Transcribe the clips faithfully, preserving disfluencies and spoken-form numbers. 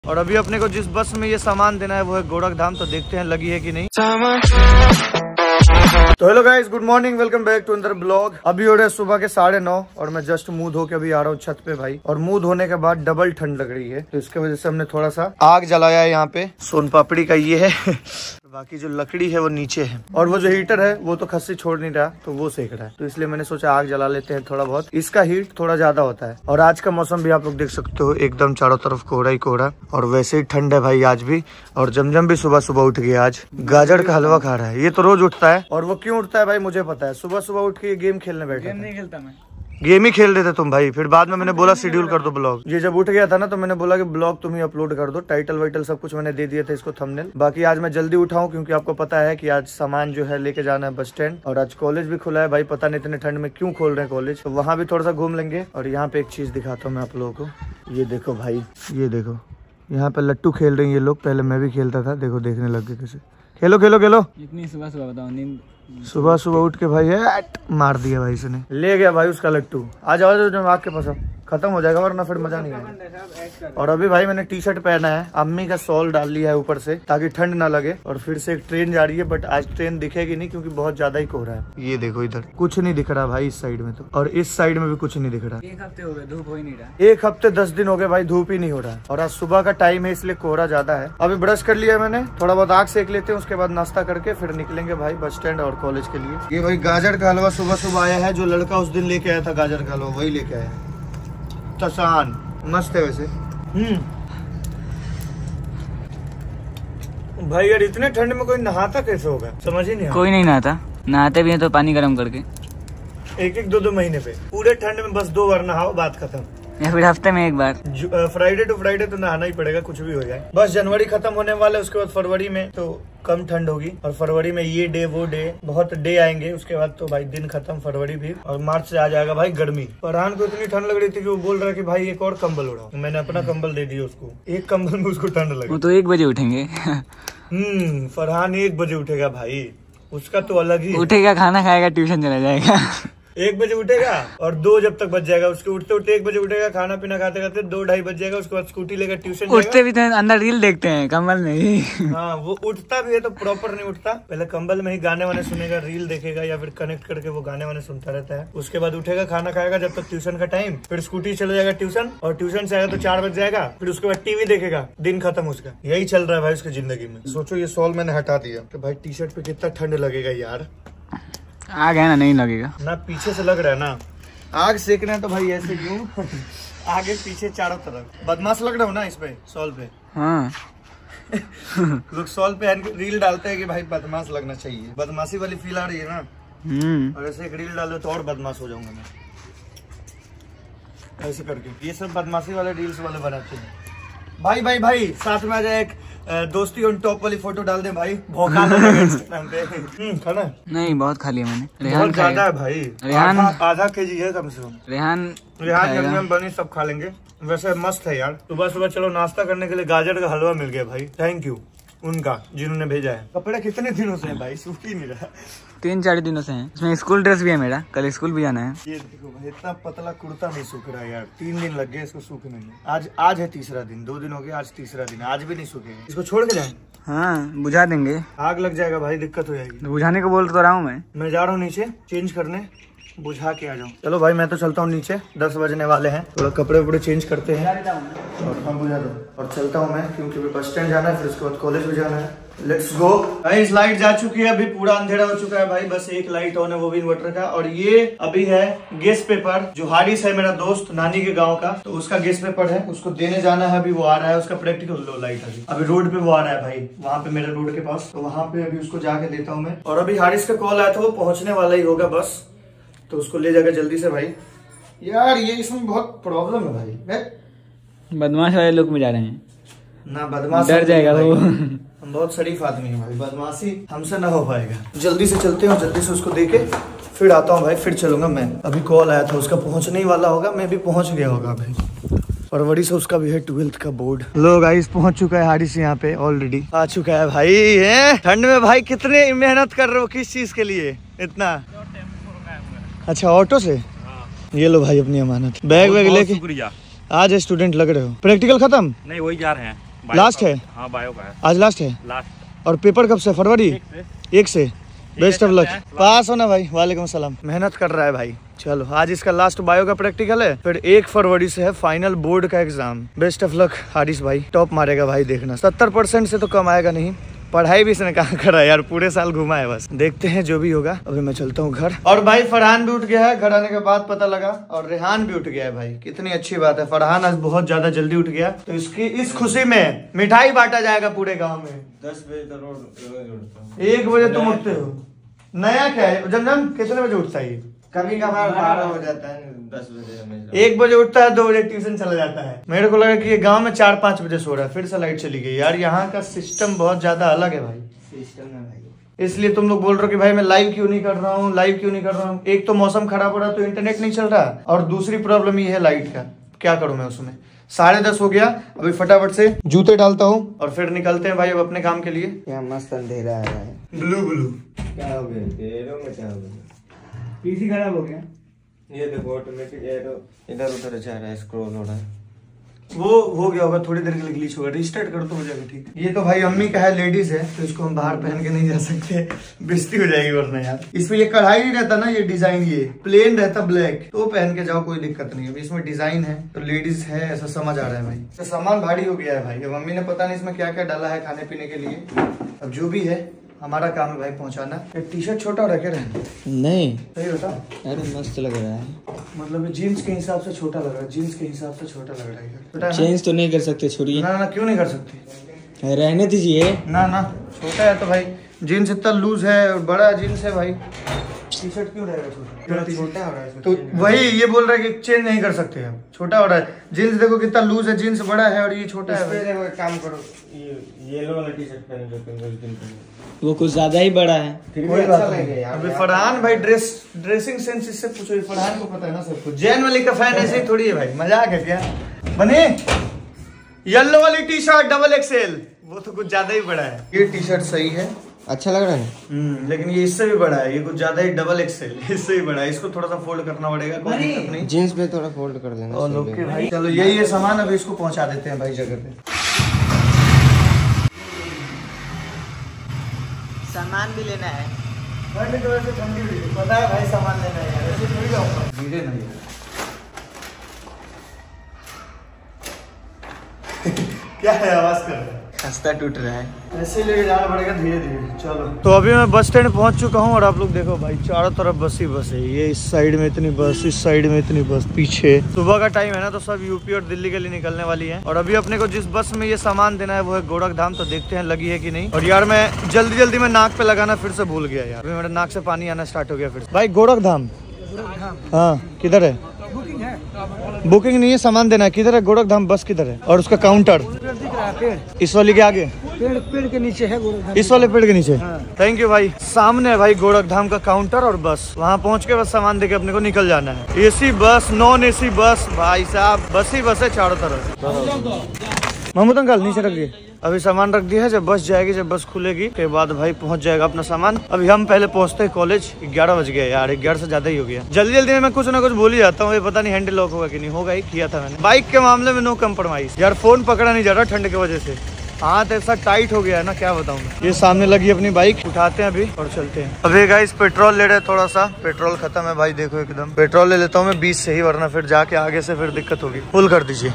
और अभी अपने को जिस बस में ये सामान देना है वो है गोरखधाम, तो देखते हैं लगी है कि नहीं। तो hello guys, good morning, welcome back to another blog. अभी हो रहे सुबह के साढ़े नौ और मैं जस्ट मुंह धो के अभी आ रहा हूँ छत पे भाई। और मुंह धोने के बाद डबल ठंड लग रही है, तो इसके वजह से हमने थोड़ा सा आग जलाया है यहाँ पे। सोन पापड़ी का ये है बाकी जो लकड़ी है वो नीचे है, और वो जो हीटर है वो तो खस्सी छोड़ नहीं रहा, तो वो सेक रहा है। तो इसलिए मैंने सोचा आग जला लेते हैं थोड़ा बहुत, इसका हीट थोड़ा ज्यादा होता है। और आज का मौसम भी आप लोग देख सकते हो, एकदम चारों तरफ कोहरा ही कोहरा, और वैसे ही ठंड है भाई आज भी। और जमजम भी सुबह सुबह उठ गया, आज गाजर का हलवा खा रहा है। ये तो रोज उठता है, और वो क्यों उठता है भाई मुझे पता है। सुबह सुबह उठ के ये गेम खेलने बैठा। गेम नहीं खेलता मैं, गेम ही खेल रहे थे तुम भाई। फिर बाद में मैंने बोला शेड्यूल कर दो ब्लॉग। ये जब उठ गया था ना, तो मैंने बोला कि ब्लॉग तुम ही अपलोड कर दो, टाइटल वाइटल सब कुछ मैंने दे दिया था इसको, थंबनेल। बाकी आज मैं जल्दी उठाऊं क्योंकि आपको पता है कि आज सामान जो है लेके जाना है बस स्टैंड। और आज कॉलेज भी खुला है भाई, पता नहीं इतने ठंड में क्यों खोल रहे हैं कॉलेज, तो वहाँ भी थोड़ा सा घूम लेंगे। और यहाँ पे एक चीज दिखाता हूँ मैं आप लोगों को, ये देखो भाई, ये देखो यहाँ पे लट्टू खेल रहे हैं ये लोग। पहले मैं भी खेलता था, देखो देखने लग गए कैसे। खेलो खेलो खेलो। इतनी सुबह सुबह बताओ, नींद सुबह सुबह उठ के भाई है मार दिया भाई इसने, ले गया भाई उसका लट्टू। आ जाओ जो आग के पास, खत्म हो जाएगा वरना फिर मजा नहीं आएगा। और अभी भाई मैंने टी शर्ट पहना है, अम्मी का शॉल डाल लिया है ऊपर से ताकि ठंड ना लगे। और फिर से एक ट्रेन जा रही है, बट आज ट्रेन दिखेगी नहीं क्योंकि बहुत ज्यादा ही कोहरा है। ये देखो इधर कुछ नहीं दिख रहा भाई, इस साइड में तो, और इस साइड में भी कुछ नहीं दिख रहा। एक हफ्ते हो गए धूप हो ही नहीं रहा, एक हफ्ते दस दिन हो गए भाई धूप ही नहीं हो रहा। और आज सुबह का टाइम है इसलिए कोहरा ज्यादा है। अभी ब्रश कर लिया मैंने, थोड़ा बहुत आग सेक लेते हैं, उसके बाद नाश्ता करके फिर निकलेंगे भाई बस स्टैंड और कॉलेज के लिए। ये भाई गाजर का हलवा सुबह सुबह आया है, जो लड़का उस दिन लेके आया था गाजर का हलवा वही लेके आया है। तसान मस्त है वैसे। हम्म भाई यार इतने ठंड में कोई नहाता कैसे होगा, समझ ही नहीं। कोई नहीं नहाता, नहाते भी है तो पानी गर्म करके एक एक दो दो महीने पे। पूरे ठंड में बस दो बार नहाओ, बात खत्म। या फिर हफ्ते में एक बार, फ्राइडे टू फ्राइडे तो नहाना ही पड़ेगा, कुछ भी हो जाए। बस जनवरी खत्म होने वाला है, उसके बाद फरवरी में तो कम ठंड होगी। और फरवरी में ये डे वो डे बहुत डे आएंगे, उसके बाद तो भाई दिन खत्म फरवरी भी। और मार्च से आ जाएगा भाई गर्मी। फरहान को इतनी ठंड लग रही थी कि वो बोल रहा है कि भाई एक और कंबल उड़ाओ। मैंने अपना कंबल दे दिया उसको, एक कंबल में उसको ठंड लगी। वो तो एक बजे उठेंगे हम्म फरहान एक बजे उठेगा भाई, उसका तो अलग ही उठेगा, खाना खाएगा, ट्यूशन चला जाएगा एक बजे उठेगा और दो जब तक बच जाएगा उसके। उठते उठते एक बजे उठेगा, खाना पीना खाते खाते दो ढाई बज जाएगा, उसके बाद स्कूटी लेकर ट्यूशन जाएगा। उठते भी तो अंदर रील देखते हैं, कंबल नहीं हाँ वो उठता भी है तो प्रॉपर नहीं उठता, पहले कंबल में ही गाने वाने सुनेगा, रील देखेगा या फिर कनेक्ट करके वो गाने वाने सुनता रहता है। उसके बाद उठेगा, खाना खाएगा जब तक ट्यूशन का टाइम, फिर स्कूटी चला जाएगा ट्यूशन, और ट्यूशन से आएगा तो चार बज जाएगा, फिर उसके बाद टीवी देखेगा, दिन खत्म उसका। यही चल रहा है भाई उसकी जिंदगी में। सोचो ये शॉल मैंने हटा दिया तो भाई टी शर्ट पे कितना ठंड लगेगा यार। आग है ना, नहीं लगेगा ना, पीछे से लग रहा है ना आग सेकना है तो भाई ऐसे क्यों आगे पीछे चारों तरफ। बदमाश लग रहा हूँ ना इस पे शॉल पे। हाँ लोग शॉल पे रील डालते हैं कि भाई बदमाश लगना चाहिए, बदमाशी वाली फील आ रही है ना। हम्म और ऐसे एक रील डालो तो और बदमाश हो जाऊंगा मैं, ऐसे करके। ये सब बदमाशी वाले रील्स वाले बनाते हैं भाई। भाई भाई साथ में आ जाए एक दोस्ती ऑन टॉप वाली फोटो डाल दे भाई, भौकाल इंस्टाग्राम पे। खाना नहीं बहुत खा लिया मैंने, रेहान ज्यादा है भाई, रेहान आधा केजी है कम से कम। रेहान रेहान बनी सब खा लेंगे। वैसे मस्त है यार। सुबह सुबह चलो नाश्ता करने के लिए गाजर का हलवा मिल गया भाई, थैंक यू उनका जिन्होंने भेजा है। कपड़े कितने दिनों से है भाई, सूख ही नहीं रहा। तीन चार दिनों से हैं। इसमें स्कूल ड्रेस भी है मेरा, कल स्कूल भी जाना है। ये देखो भाई इतना पतला कुर्ता नहीं सूख रहा यार, तीन दिन लग गए इसको सूखने में। आज आज है तीसरा दिन, दो दिन हो गए, आज तीसरा दिन, आज भी नहीं सूखेगा। इसको छोड़ के जाए? हाँ बुझा देंगे, आग लग जाएगा भाई, दिक्कत हो जाएगी। बुझाने को बोल तो रहा हूँ मैं मैं जा रहा हूँ नीचे चेंज करने, बुझा के आ जाऊँ। चलो भाई मैं तो चलता हूँ नीचे, दस बजने वाले हैं, थोड़ा कपड़े वपड़े चेंज करते हैं और हम बुझा दो और चलता हूँ मैं, क्योंकि बस स्टैंड जाना है, फिर उसके बाद कॉलेज भी जाना है। लेट्स गो भाई। इस लाइट जा चुकी है, अभी पूरा अंधेरा हो चुका है भाई, बस एक लाइट ऑन है वो भी इन्वर्टर का। और ये अभी है गेस्ट पेपर, जो हारिस है मेरा दोस्त नानी के गांव का, तो उसका गेस्ट पेपर है, उसको देने जाना है। अभी वो आ रहा है, उसका प्रैक्टिकल। लो लाइट अभी अभी रोड पे वो आ रहा है भाई, वहाँ पे मेरे रोड के पास, तो वहाँ पे अभी उसको जाके देता हूँ मैं। और अभी हारिस का कॉल आया था, वो पहुंचने वाला ही होगा बस, तो उसको ले जाकर जल्दी से भाई। यार ये इसमें बहुत प्रॉब्लम है भाई, बदमाश वाले लोग में जा रहे हैं ना, बदमाश डर जाएगा वो। हम बहुत शरीफ आदमी हैं भाई, बदमाशी हमसे ना हो पाएगा। जल्दी से चलते हैं, जल्दी से उसको देके फिर आता हूँ भाई, फिर चलूंगा मैं। अभी कॉल आया था उसका, पहुंचने ही वाला होगा, मैं भी पहुंच गया होगा भाई। फरवरी से उसका भी है ट्वेल्थ का बोर्ड। लो गाइस पहुंच चुका है हारिस यहाँ पे, ऑलरेडी आ चुका है भाई। है ठंड में भाई कितने मेहनत कर रहे हो, किस चीज के लिए इतना? अच्छा ऑटो से? ये लो भाई अपनी अमानत, बैग वैग लेके। आज स्टूडेंट लग रहे हो, प्रैक्टिकल खत्म? नहीं वही जा रहे हैं। लास्ट है? हाँ बायो का है, आज लास्ट है। लास्ट। और पेपर कब से? फरवरी एक से, एक से। बेस्ट ऑफ लक, पास होना भाई। वालेकुम सलाम। मेहनत कर रहा है भाई। चलो आज इसका लास्ट बायो का प्रैक्टिकल है, फिर एक फरवरी से है फाइनल बोर्ड का exam. Best of luck Haris भाई, टॉप मारेगा भाई, देखना। सत्तर परसेंट से तो कम आएगा नहीं। पढ़ाई भी इसने कहाँ करा यार, पूरे साल घुमा है बस। देखते हैं जो भी होगा। अभी मैं चलता हूँ घर। और भाई फरहान भी उठ गया है, घर आने के बाद पता लगा। और रेहान भी उठ गया है भाई, कितनी अच्छी बात है। फरहान आज बहुत ज्यादा जल्दी उठ गया, तो इसकी इस खुशी में मिठाई बांटा जाएगा पूरे गाँव में। दस बजे तक एक बजे तुम उठते हो, नया क्या है? जमजम कितने बजे उठता है? कभी कभार बारह हो जाता है, दस बजे एक बजे उठता है, दो बजे ट्यूशन चला जाता है। मेरे को लगा कि ये गांव में चार पाँच बजे सो रहा है, फिर से लाइट चली गई। यार यहाँ का सिस्टम बहुत ज्यादा अलग है भाई, सिस्टम है भाई। इसलिए तुम लोग बोल रहे हो कि भाई मैं लाइव क्यों नहीं कर रहा हूँ, लाइव क्यों नहीं कर रहा हूँ। एक तो मौसम खराब हो रहा है तो इंटरनेट नहीं चल रहा, और दूसरी प्रॉब्लम ये है लाइट का। क्या करूँ मैं उसमें। साढ़े दस हो गया, अभी फटाफट से जूते डालता हूँ और फिर निकलते हैं भाई अब अपने काम के लिए। क्या मस्त अंधेरा आ रहा है। ब्लू ब्लू क्या हो गया एरो में, क्या हो गया? पीसी खराब हो गया। ये देखो ऑटोमेटिक एरो इधर उधर जा रहा है, स्क्रॉल हो रहा है। वो हो गया होगा, थोड़ी देर के लिए ग्लिच होगा, रिस्टार्ट कर तो हो जाएगा ठीक। ये तो भाई अम्मी का है, लेडीज है, तो इसको हम बाहर पहन के नहीं जा सकते, बेइज्जती हो जाएगी वरना यार। इसमें ये कढ़ाई नहीं रहता ना, ये डिजाइन, ये प्लेन रहता ब्लैक, तो पहन के जाओ कोई दिक्कत नहीं है। अभी इसमें डिजाइन है तो लेडीज है, ऐसा समझ आ रहा है भाई। तो सामान भारी हो गया है भाई, अब मम्मी ने पता नहीं इसमें क्या क्या डाला है खाने पीने के लिए। अब जो भी है हमारा काम है भाई पहुंचाना। एक टी शर्ट छोटा हो रहा है क्या? नहीं सही होता, अरे मस्त लग रहा है। मतलब जीन्स के हिसाब से छोटा लग रहा है, जीन्स के हिसाब से छोटा लग रहा है। चेंज तो नहीं कर सकते, छोड़िए ना ना, क्यों नहीं कर सकते, रहने दीजिए। ना ना, छोटा है तो भाई, जीन्स इतना लूज है और बड़ा जीन्स है भाई, टी शर्ट क्यों रहेगा छोटा? छोटा हो रहा है तो वही ये बोल रहा है कि चेंज नहीं कर सकते हम, छोटा हो रहा है। जीन्स देखो कितना लूज है, जीन्स बड़ा है और ये छोटा है। देखो काम करो, ये येलो वाला टी शर्ट पहन लो, वो कुछ ज्यादा ही बड़ा है। कोई बात नहीं। अभी फरहान भाई ड्रेस ड्रेसिंग सेंस इससे पूछो, फरहान को पता है ना सब कुछ। जैन वाली का फैन ऐसे ही थोड़ी है भाई, मजाक है क्या? बने येलो वाली टी शर्ट डबल एक्सएल, वो तो कुछ ज्यादा ही बड़ा है। ये टी शर्ट सही है, अच्छा लग रहा है। हम्म, लेकिन ये इससे भी बड़ा है, ये कुछ ज्यादा ही डबल एक्सएल, इससे भी बड़ा है। इसको थोड़ा सा फोल्ड करना पड़ेगा, कोई दिक्कत नहीं। जींस पे थोड़ा फोल्ड कर लेना। और लोग के भाई चलो यही है सामान, अभी इसको पहुंचा देते हैं भाई जगह पे। सामान भी लेना है, ठंडी तो वैसे ठंडी भी पता है भाई, सामान लेना है यार, ऐसे थोड़ी जाऊंगा धीरे नहीं है। क्या है आवाज कर रहा है? रास्ता टूट रहा है, ऐसे लेके जाना पड़ेगा धीरे धीरे। चलो तो अभी मैं बस स्टैंड पहुंच चुका हूं और आप लोग देखो भाई चारों तरफ बस ही बस है। ये इस साइड में इतनी बस, इस साइड में इतनी बस, पीछे सुबह का टाइम है ना, तो सब यूपी और दिल्ली के लिए निकलने वाली है। और अभी अपने को जिस बस में ये सामान देना है वो है गोरखधाम, तो देखते हैं लगी है कि नहीं। और यार मैं जल्दी जल्दी में नाक पे लगाना फिर से भूल गया यार, मेरे नाक से पानी आना स्टार्ट हो गया फिर। भाई गोरखधाम हाँ किधर है? बुकिंग नहीं है, सामान देना है। किधर है गोरखधाम बस, किधर है? और उसका काउंटर इस वाले के आगे, पेड़ पेड़ के नीचे है गोरखधाम, इस वाले पेड़ के नीचे। थैंक यू भाई। सामने है भाई गोरखधाम का काउंटर और बस, वहाँ पहुँच के बस सामान देके अपने को निकल जाना है। AC bus, non AC bus, भाई साहब बस ही बस है चारों तरफ। महमूद अंकल नीचे रख दिए, अभी सामान रख दिया है। जब बस जाएगी, जब बस खुलेगी के बाद भाई पहुंच जाएगा अपना सामान। अभी हम पहले पहुंचते हैं कॉलेज। ग्यारह बज गए यार, ग्यारह से ज्यादा ही हो गया। जल्दी जल्दी में मैं कुछ ना कुछ बोल ही जाता हूँ, ये पता नहीं हैंडल लॉक होगा कि नहीं होगा, ही किया था मैंने। बाइक के मामले में नो कम्प्रोमाइज यार, फोन पकड़ा नहीं जा रहा ठंड की वजह से, हाथ ऐसा टाइट हो गया है ना, क्या बताऊँ। ये सामने लगी अपनी बाइक, उठाते हैं अभी और चलते हैं। अभी गाइस पेट्रोल ले रहे हैं, थोड़ा सा पेट्रोल खत्म है भाई, देखो एकदम। पेट्रोल ले लेता हूँ मैं बीस से ही, वरना फिर जाके आगे से फिर दिक्कत होगी। फुल कर दीजिए।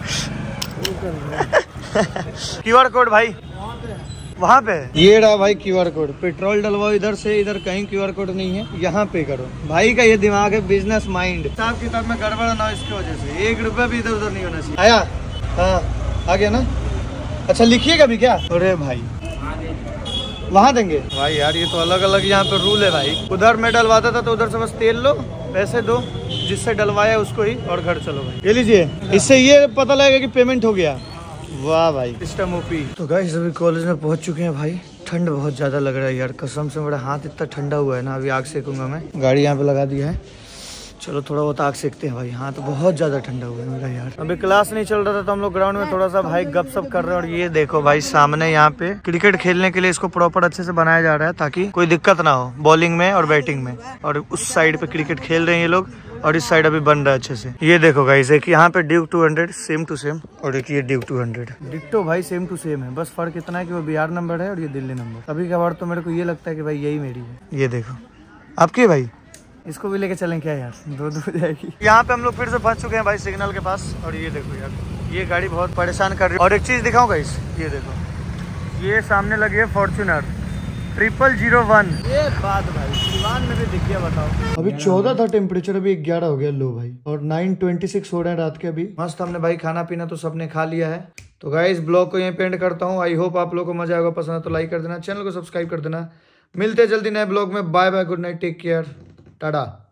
क्यूआर कोड भाई वहाँ पे, ये रहा भाई क्यूआर कोड। पेट्रोल डलवाओ इधर से, इधर कहीं क्यूआर कोड नहीं है, यहाँ पे करो। भाई का ये दिमाग है बिजनेस माइंड, हिसाब किताब में गड़बड़ ना हो इसकी वजह से। एक रुपया भी इधर उधर नहीं होना चाहिए। आया हाँ आ गया ना, अच्छा लिखिएगा भी क्या? अरे भाई वहाँ देंगे भाई यार, ये तो अलग अलग यहाँ पे रूल है भाई। उधर मैं डलवाता था तो उधर से बस तेल लो, पैसे दो, जिससे डलवाया उसको ही, और घर चलो भाई। ये लीजिए, इससे ये पता लगेगा कि पेमेंट हो गया। वाह भाई सिस्टम ओपी। तो गाइस अभी कॉलेज में पहुंच चुके हैं भाई। ठंड बहुत ज्यादा लग रहा है यार, कसम से मेरा हाथ इतना ठंडा हुआ है ना, अभी आग सेकूंगा मैं। गाड़ी यहाँ पे लगा दी है, चलो थोड़ा बहुत आग सेकते हैं भाई। हाथ बहुत ज्यादा ठंडा हुआ है मेरा यार। अभी क्लास नहीं चल रहा था तो हम लोग ग्राउंड में थोड़ा सा भाई गपशप कर रहे हैं। और ये देखो भाई सामने यहाँ पे क्रिकेट खेलने के लिए इसको प्रॉपर अच्छे से बनाया जा रहा है, ताकि कोई दिक्कत ना हो बॉलिंग में और बैटिंग में। और उस साइड पे क्रिकेट खेल रहे हैं ये लोग, और इस साइड अभी बन रहा है अच्छे से। ये देखो गाइस, एक यहाँ पे Duke two hundred same to same और एक ये ड्यूक टू हंड्रेड डिक्टो भाई सेम टू सेम है, बस फर्क इतना है कि वो बिहार नंबर है और ये दिल्ली नंबर। अभी का बार तो मेरे को ये लगता है कि भाई यही मेरी है। ये देखो आपकी भाई, इसको भी लेके चलें क्या यार, दो दो जाएगी। यहाँ पे हम लोग फिर से फंस चुके हैं भाई सिग्नल के पास। और ये देखो यार, ये गाड़ी बहुत परेशान कर रही है। और एक चीज दिखाऊं गाइस, ये देखो, ये सामने लगी है फॉर्च्यूनर ट्रिपल जीरो वन। ये बात भाई सिवान में भी दिख गया, बताओ। अभी चौदह था टेम्परेचर, अभी ग्यारह हो गया लो भाई, और नाइन ट्वेंटी सिक्स हो रहे हैं रात के। अभी मस्त हमने भाई खाना पीना तो सबने खा लिया है। तो गाइस ब्लॉग को यहीं पे एंड करता हूँ। आई होप आप लोगों को मजा आएगा, पसंद है तो लाइक कर देना, चैनल को सब्सक्राइब कर देना। मिलते जल्दी नए ब्लॉग में। Bye bye, good night, take care, Tata.